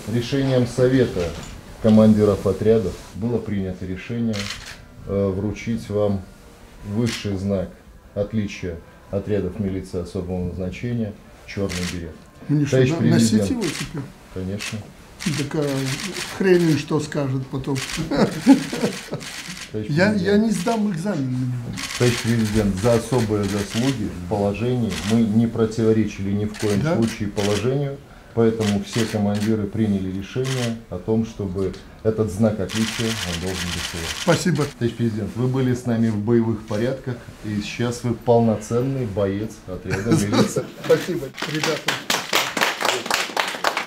Решением Совета командиров отрядов было принято решение вручить вам высший знак отличия отрядов милиции особого назначения «Черный берет». Мне что, носить его теперь? Конечно. Так хрень что скажет потом. Я не сдам экзамен на него. Товарищ президент, за особые заслуги в положении мы не противоречили ни в коем случае положению, поэтому все командиры приняли решение о том, чтобы этот знак отличия он должен быть. Спасибо. Товарищ президент, вы были с нами в боевых порядках, и сейчас вы полноценный боец отряда милиции. Спасибо, ребята.